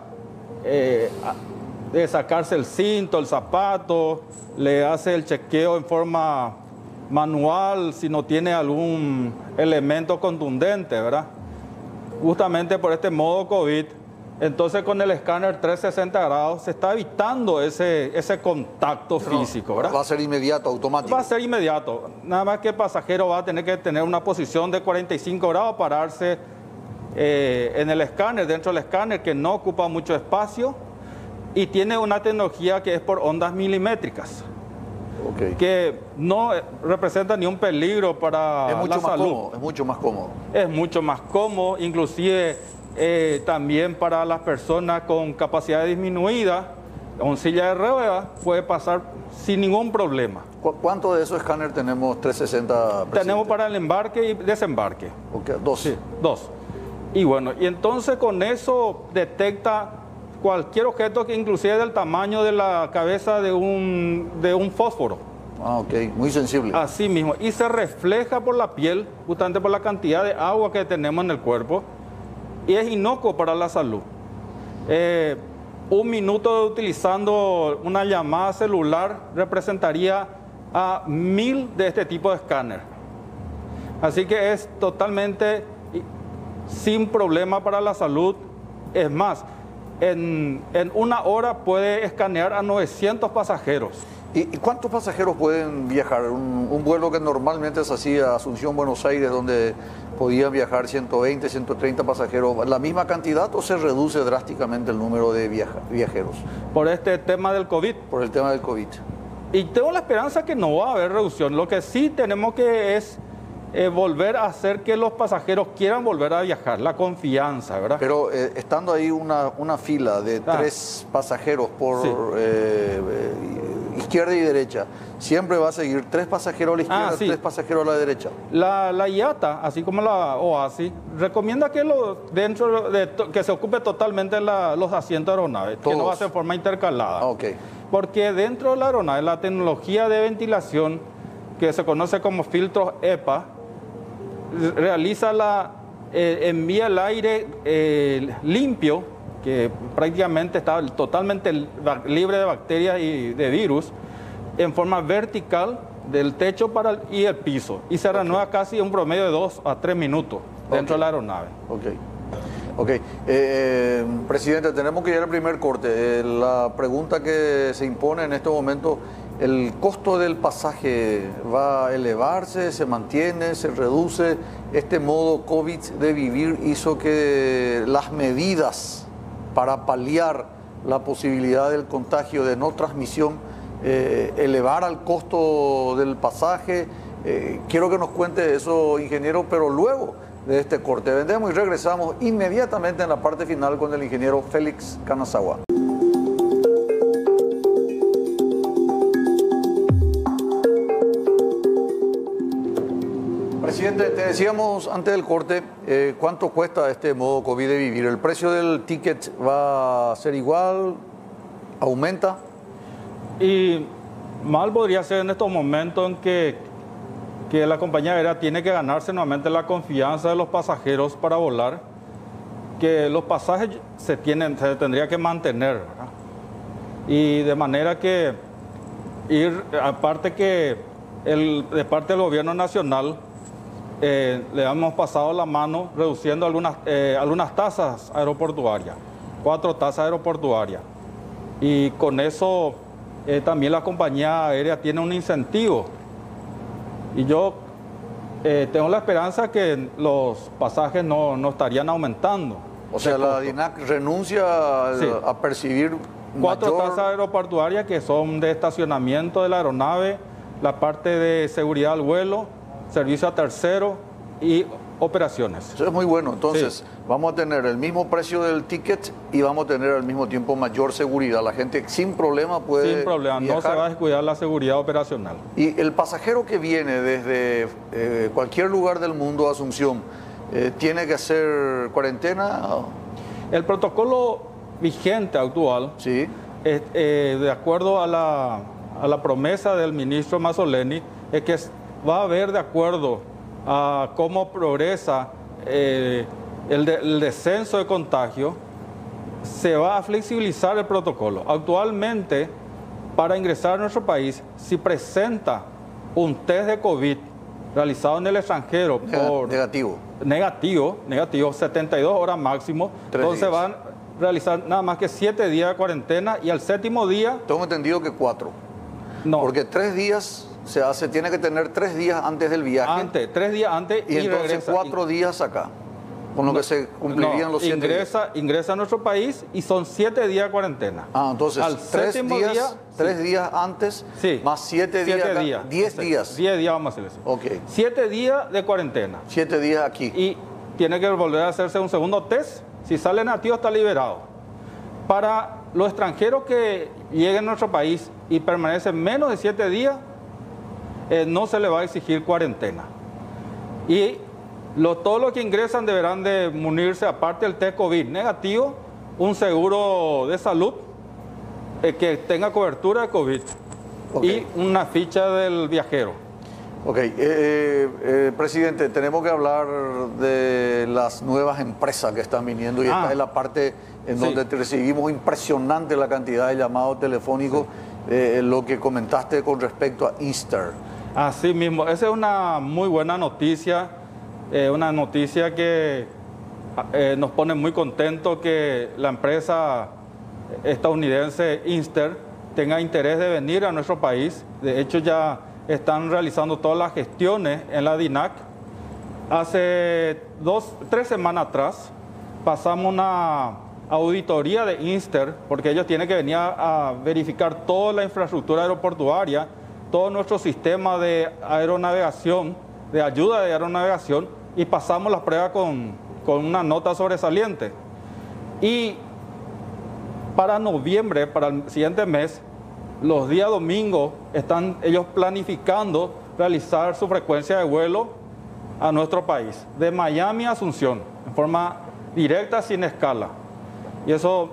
de sacarse el cinto, el zapato, le hace el chequeo en forma manual si no tiene algún elemento contundente, ¿verdad? Justamente por este modo COVID, entonces con el escáner 360 grados se está evitando ese contacto físico, ¿verdad? Va a ser inmediato, automático. Va a ser inmediato. Nada más que el pasajero va a tener que tener una posición de 45 grados, pararse en el escáner, dentro del escáner, que no ocupa mucho espacio y tiene una tecnología que es por ondas milimétricas. Ok. que no representa ni un peligro para Es mucho la más salud. cómodo, es mucho más cómodo. Es mucho más cómodo, inclusive también para las personas con capacidad disminuida, con silla de ruedas, puede pasar sin ningún problema. ¿Cuánto de esos escáneres tenemos 360? Tenemos presidente? para el embarque y desembarque. Ok, dos. Sí, 2. Y bueno, y entonces con eso detecta cualquier objeto que inclusive del tamaño de la cabeza de un fósforo. Ah, ok, muy sensible. Así mismo. Y se refleja por la piel, justamente por la cantidad de agua que tenemos en el cuerpo. Y es inocuo para la salud. Un minuto utilizando una llamada celular representaría a 1000 de este tipo de escáner. Así que es totalmente sin problema para la salud. Es más, en una hora puede escanear a 900 pasajeros. ¿Y cuántos pasajeros pueden viajar? Un vuelo que normalmente se hacía a Asunción, Buenos Aires, donde podían viajar 120, 130 pasajeros, ¿la misma cantidad o se reduce drásticamente el número de viajeros Por este tema del COVID. por el tema del COVID? Y tengo la esperanza que no va a haber reducción. Lo que sí tenemos que es volver a hacer que los pasajeros quieran volver a viajar, la confianza, ¿verdad? Pero estando ahí una fila de 3 pasajeros por Sí. Izquierda y derecha, siempre va a seguir 3 pasajeros a la izquierda, Sí. 3 pasajeros a la derecha. La IATA, así como la OASI, recomienda que que se ocupe totalmente los asientos de aeronaves, que no Todos. va a ser de forma intercalada. Ah, ok. Porque dentro de la aeronave, la tecnología de ventilación, que se conoce como filtros EPA, envía el aire limpio, que prácticamente está totalmente libre de bacterias y de virus, en forma vertical del techo y el piso. Y se renueva casi un promedio de 2 a 3 minutos dentro de la aeronave. Ok. Presidente, tenemos que ir al primer corte. La pregunta que se impone en este momento, ¿el costo del pasaje va a elevarse, se mantiene, se reduce? Este modo COVID de vivir hizo que las medidas para paliar la posibilidad del contagio de no transmisión elevara el costo del pasaje. Quiero que nos cuente eso, ingeniero, pero luego de este corte vendemos y regresamos inmediatamente en la parte final con el ingeniero Félix Kanazawa. Presidente, te decíamos antes del corte, ¿cuánto cuesta este modo COVID de vivir? ¿El precio del ticket va a ser igual? ¿Aumenta? Y mal podría ser en estos momentos en que la compañía aérea tiene que ganarse nuevamente la confianza de los pasajeros para volar, que los pasajes se tendría que mantener, ¿verdad? Y de manera que aparte que de parte del gobierno nacional le hemos pasado la mano reduciendo algunas tasas aeroportuarias, 4 tasas aeroportuarias. Y con eso también la compañía aérea tiene un incentivo. Y yo tengo la esperanza que los pasajes no estarían aumentando. O sea, la DINAC renuncia Sí. a percibir 4 mayor... tasas aeroportuarias que son de estacionamiento de la aeronave, la parte de seguridad al vuelo, servicio a tercero y operaciones. Eso es muy bueno. Entonces, Sí. vamos a tener el mismo precio del ticket y vamos a tener al mismo tiempo mayor seguridad. La gente sin problema puede Sin problema, no viajar. se va a descuidar la seguridad operacional. Y el pasajero que viene desde cualquier lugar del mundo a Asunción, ¿tiene que hacer cuarentena? El protocolo vigente actual, Sí. de acuerdo a la promesa del ministro Mazzoleni, es que va a haber, de acuerdo a cómo progresa el descenso de contagio, se va a flexibilizar el protocolo. Actualmente, para ingresar a nuestro país, si presenta un test de COVID realizado en el extranjero por Negativo. negativo, 72 horas máximo, 3 entonces días. van a realizar nada más que 7 días de cuarentena y al 7º día, Tengo entendido que 4. no, Porque 3 días tiene que tener 3 días antes del viaje. 3 días antes Y entonces regresa. 4 días acá. Con lo que se cumplirían No, los 7 días. Ingresa a nuestro país y son 7 días de cuarentena. Ah, entonces, Al 3 séptimo días, día, 3 días antes, Sí. más 7 días, 7 días. 10 días. 10 días vamos a hacer eso. Ok, 7 días de cuarentena. 7 días aquí. Y tiene que volver a hacerse un segundo test. Si sale negativo, está liberado. Para los extranjeros que lleguen a nuestro país y permanecen menos de 7 días, no se le va a exigir cuarentena. Y todos los que ingresan deberán de munirse, aparte del test COVID negativo, un seguro de salud que tenga cobertura de COVID Ok. y una ficha del viajero. Ok, presidente, tenemos que hablar de las nuevas empresas que están viniendo y esta es la parte en Sí. donde te recibimos impresionante la cantidad de llamados telefónicos, lo que comentaste con respecto a Easter. Así mismo, esa es una muy buena noticia, una noticia que nos pone muy contentos que la empresa estadounidense Easter tenga interés de venir a nuestro país. De hecho, ya están realizando todas las gestiones en la DINAC. Hace 3 semanas atrás pasamos una auditoría de Easter porque ellos tienen que venir a verificar toda la infraestructura aeroportuaria, todo nuestro sistema de aeronavegación, de ayuda de aeronavegación, y pasamos la prueba con una nota sobresaliente. Y para noviembre, para el siguiente mes, los días domingos están ellos planificando realizar su frecuencia de vuelo a nuestro país, de Miami a Asunción, en forma directa, sin escala. Y eso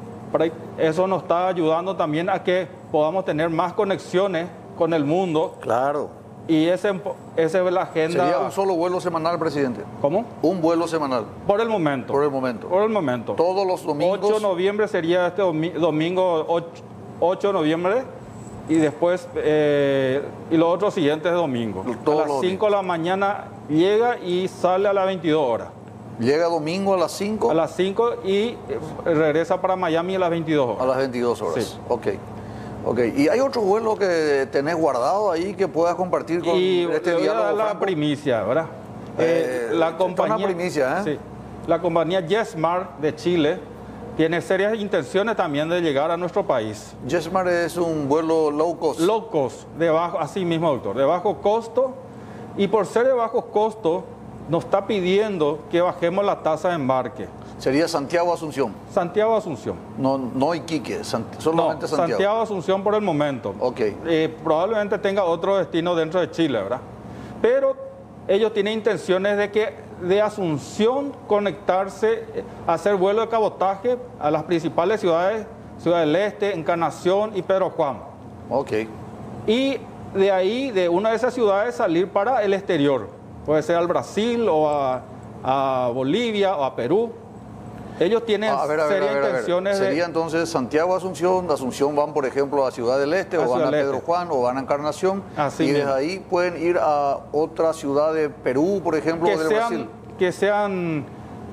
nos está ayudando también a que podamos tener más conexiones con el mundo. Claro. Y esa es la agenda. ¿Sería un solo vuelo semanal, presidente? ¿Cómo? Un vuelo semanal, Por el momento. por el momento. Por el momento. Todos los domingos. 8 de noviembre sería este domingo 8 de noviembre y después y los otros siguientes domingos. Todos A las los 5 de la mañana llega y sale a las 22 horas. Llega domingo a las 5. A las 5 y regresa para Miami a las 22 horas. A las 22 horas. Sí. Ok. Ok. ¿Y hay otro vuelo que tenés guardado ahí que puedas compartir con Y este le voy a diálogo dar la franco? primicia, ¿verdad? Está una primicia, ¿eh? Sí. La compañía JetSmart de Chile tiene serias intenciones también de llegar a nuestro país. JetSmart es un vuelo low cost. Low cost, así mismo, doctor, de bajo costo. Y por ser de bajo costo, nos está pidiendo que bajemos la tasa de embarque. Sería Santiago-Asunción. Santiago-Asunción. No Iquique, solamente No, Santiago. Santiago-Asunción por el momento. Ok. Probablemente tenga otro destino dentro de Chile, ¿verdad? Pero ellos tienen intenciones de Asunción conectarse, hacer vuelo de cabotaje a las principales ciudades, Ciudad del Este, Encarnación y Pedro Juan. Ok. Y de ahí, de una de esas ciudades, salir para el exterior. Puede ser al Brasil o a Bolivia o a Perú. Ellos tienen serias intenciones de... Sería entonces Santiago-Asunción, de Asunción van, por ejemplo, a Ciudad del Este, o van a Pedro Juan, o van a Encarnación, Así y desde mismo. ahí pueden ir a otra ciudad de Perú, por ejemplo, o del Brasil. Que sean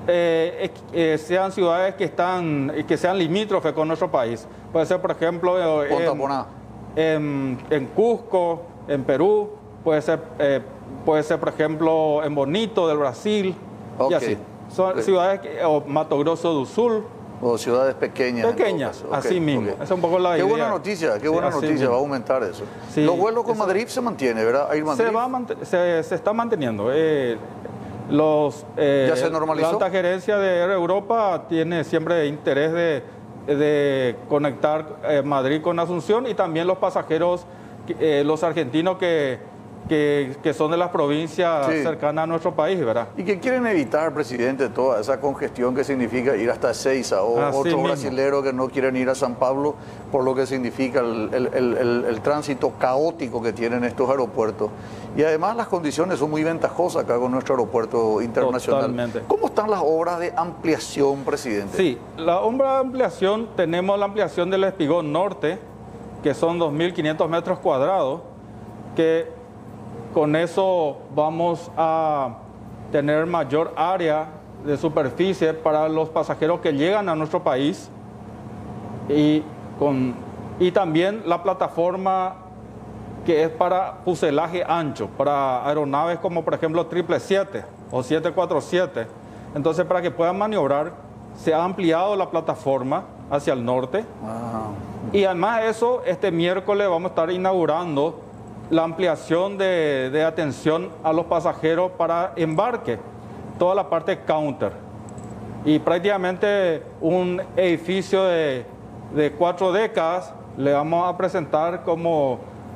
ciudades que sean limítrofes con nuestro país. Puede ser, por ejemplo, Pontaponá. en Cusco, en Perú. Puede ser, por ejemplo, en Bonito, del Brasil. Ok. Y así. Son ciudades, o Mato Grosso do Sul. O ciudades pequeñas. en Pequeñas, todo caso. así Ok, mismo. ok. Esa es un poco la Qué idea. buena noticia, qué Sí, buena así noticia, mismo. va a aumentar eso. Sí, Los vuelos con eso- Madrid se mantiene, ¿verdad? Air Madrid. Se está manteniendo. ¿Ya se normalizó? La alta gerencia de Air Europa tiene siempre interés de conectar Madrid con Asunción, y también los pasajeros, los argentinos que son de las provincias Sí. cercanas a nuestro país, ¿verdad? Y que quieren evitar, presidente, toda esa congestión que significa ir hasta Ezeiza, o Así otros mismo. brasileros que no quieren ir a San Pablo, por lo que significa el tránsito caótico que tienen estos aeropuertos. Y además las condiciones son muy ventajosas acá con nuestro aeropuerto internacional. Totalmente. ¿Cómo están las obras de ampliación, presidente? Sí, la obra de ampliación, tenemos la ampliación del espigón norte, que son 2.500 metros cuadrados, que con eso vamos a tener mayor área de superficie para los pasajeros que llegan a nuestro país, y también la plataforma que es para fuselaje ancho, para aeronaves como por ejemplo 777 o 747, Entonces, para que puedan maniobrar, se ha ampliado la plataforma hacia el norte. Y además de eso, este miércoles vamos a estar inaugurando la ampliación de atención a los pasajeros para embarque, toda la parte counter. Y prácticamente un edificio de 4 décadas le vamos a presentar como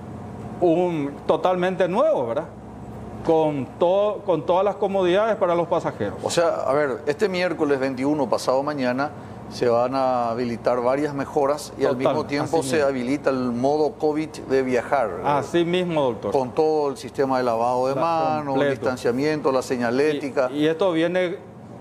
un totalmente nuevo, ¿verdad? Con todas las comodidades para los pasajeros. O sea, a ver, este miércoles 21, pasado mañana, se van a habilitar varias mejoras y al mismo tiempo se habilita el modo COVID de viajar. Así mismo, doctor. Con todo el sistema de lavado de manos, el distanciamiento, la señalética. Y esto viene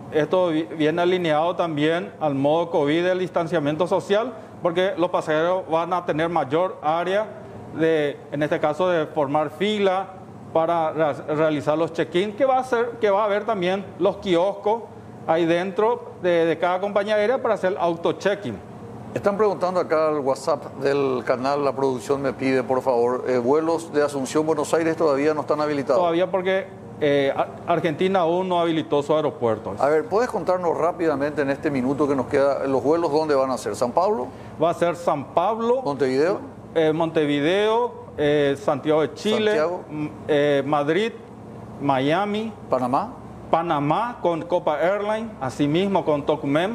alineado también al modo COVID del distanciamiento social, porque los pasajeros van a tener mayor área en este caso, de formar fila para realizar los check-in, que va a haber también los kioscos ahí dentro de cada compañía aérea para hacer auto-check-in. Están preguntando acá al WhatsApp del canal, la producción me pide, por favor, vuelos de Asunción, Buenos Aires todavía no están habilitados. Todavía porque Argentina aún no habilitó su aeropuerto. A ver, ¿puedes contarnos rápidamente en este minuto que nos queda los vuelos dónde van a ser? ¿San Pablo? Va a ser San Pablo. ¿Montevideo? Montevideo, Santiago de Chile, Madrid, Miami. ¿Panamá? Panamá con Copa Airlines, asimismo con Tocumen.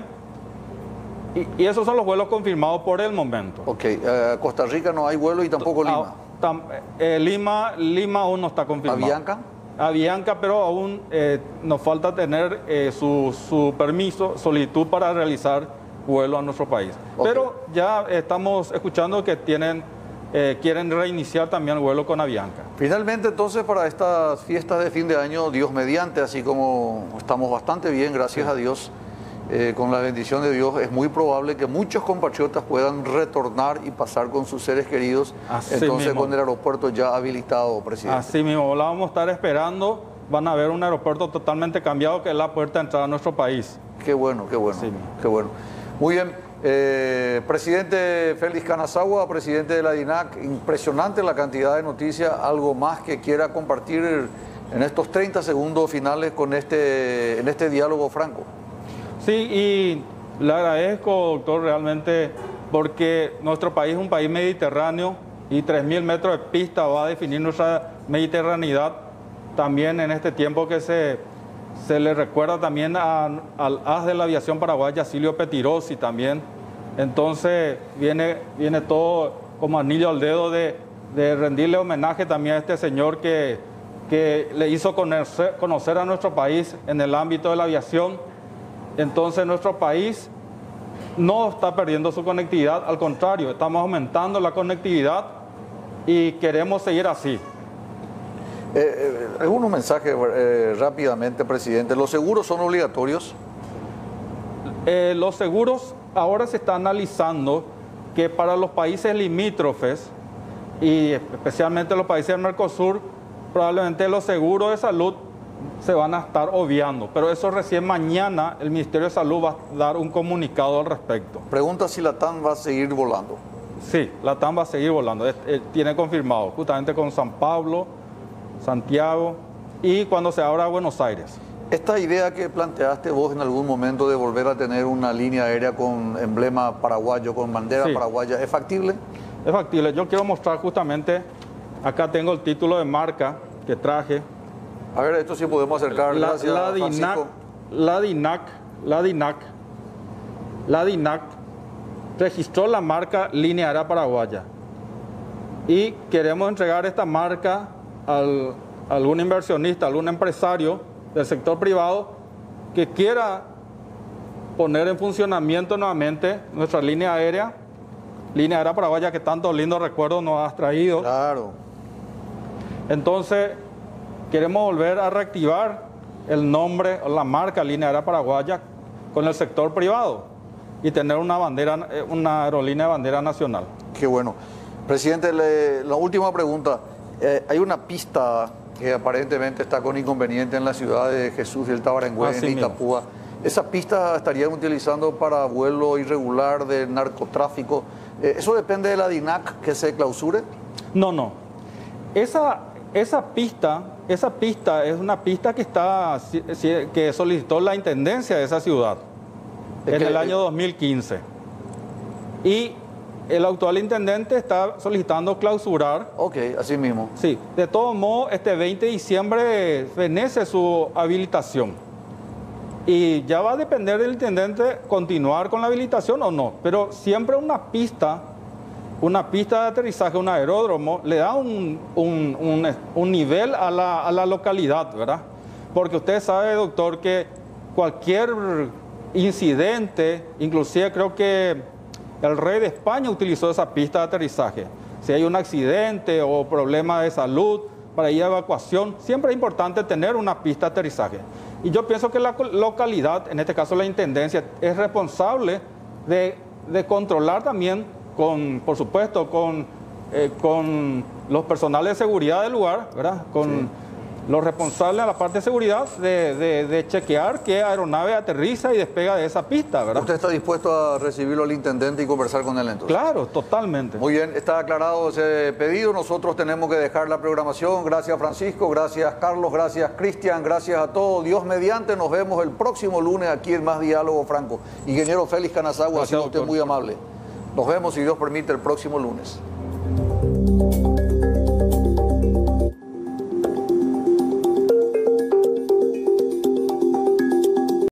Y esos son los vuelos confirmados por el momento. Ok, Costa Rica no hay vuelo y tampoco Lima. Lima aún no está confirmado. ¿Avianca? Avianca, pero aún nos falta tener su permiso, solicitud para realizar vuelo a nuestro país. Okay. Pero ya estamos escuchando que quieren reiniciar también el vuelo con Avianca. Finalmente, entonces, para estas fiestas de fin de año, Dios mediante, así como estamos bastante bien, gracias a Dios, con la bendición de Dios, es muy probable que muchos compatriotas puedan retornar y pasar con sus seres queridos, entonces con el aeropuerto ya habilitado, presidente. Así mismo, la vamos a estar esperando. Van a ver un aeropuerto totalmente cambiado, que es la puerta de entrada a nuestro país. Qué bueno, qué bueno, qué bueno. Muy bien. Presidente Félix Canazagua, presidente de la DINAC, impresionante la cantidad de noticias. ¿Algo más que quiera compartir en estos 30 segundos finales con en este diálogo franco? Sí, y le agradezco, doctor, realmente, porque nuestro país es un país mediterráneo y 3.000 metros de pista va a definir nuestra mediterraneidad. También en este tiempo que se le recuerda también al as de la aviación paraguaya, Silvio Petirosi también. Entonces viene todo como anillo al dedo de rendirle homenaje también a este señor que le hizo conocer a nuestro país en el ámbito de la aviación. Entonces nuestro país no está perdiendo su conectividad, al contrario, estamos aumentando la conectividad y queremos seguir así. Algunos mensajes rápidamente, presidente. ¿Los seguros son obligatorios? Los seguros ahora se está analizando que para los países limítrofes y especialmente los países del Mercosur, probablemente los seguros de salud se van a estar obviando, pero eso recién mañana el Ministerio de Salud va a dar un comunicado al respecto. Pregunta si la TAM va a seguir volando. Sí, la TAM va a seguir volando, tiene confirmado, justamente con San Pablo, Santiago y cuando se abra Buenos Aires. Esta idea que planteaste vos en algún momento de volver a tener una línea aérea con emblema paraguayo, con bandera paraguaya, ¿es factible? Es factible. Yo quiero mostrar justamente, acá tengo el título de marca que traje. A ver, esto sí podemos acercar. Gracias, la DINAC registró la marca Línea Aérea Paraguaya y queremos entregar esta marca a algún inversionista, algún empresario del sector privado que quiera poner en funcionamiento nuevamente nuestra línea aérea paraguaya, que tantos lindos recuerdos nos has traído. Claro. Entonces, queremos volver a reactivar el nombre o la marca Línea Aérea Paraguaya con el sector privado y tener una aerolínea de bandera nacional. Qué bueno. Presidente, la última pregunta. Hay una pista que aparentemente está con inconveniente en la ciudad de Jesús del Tabarangüe, en Itapúa. ¿Esa pista estarían utilizando para vuelo irregular de narcotráfico? ¿Eso depende de la DINAC que se clausure? No. Esa pista esa pista es una pista que solicitó la intendencia de esa ciudad en el año 2015. Y el actual intendente está solicitando clausurar. Ok, así mismo. Sí, de todo modo, este 20 de diciembre vence su habilitación. Y ya va a depender del intendente continuar con la habilitación o no. Pero siempre una pista de aterrizaje, un aeródromo, le da un nivel a la localidad, ¿verdad? Porque usted sabe, doctor, que cualquier incidente, inclusive creo que el rey de España utilizó esa pista de aterrizaje. Si hay un accidente o problema de salud, para ir a evacuación, siempre es importante tener una pista de aterrizaje. Y yo pienso que la localidad, en este caso la intendencia, es responsable de controlar también, por supuesto, con los personales de seguridad del lugar, ¿verdad? Con los responsables de la parte de seguridad de chequear qué aeronave aterriza y despega de esa pista, ¿verdad? ¿Usted está dispuesto a recibirlo al intendente y conversar con él entonces? Claro, totalmente. Muy bien, está aclarado ese pedido. Nosotros tenemos que dejar la programación. Gracias, Francisco. Gracias, Carlos. Gracias, Cristian. Gracias a todos. Dios mediante, nos vemos el próximo lunes aquí en Más Diálogo Franco. Ingeniero Félix Canazagua, ha sido usted muy amable. Nos vemos, si Dios permite, el próximo lunes.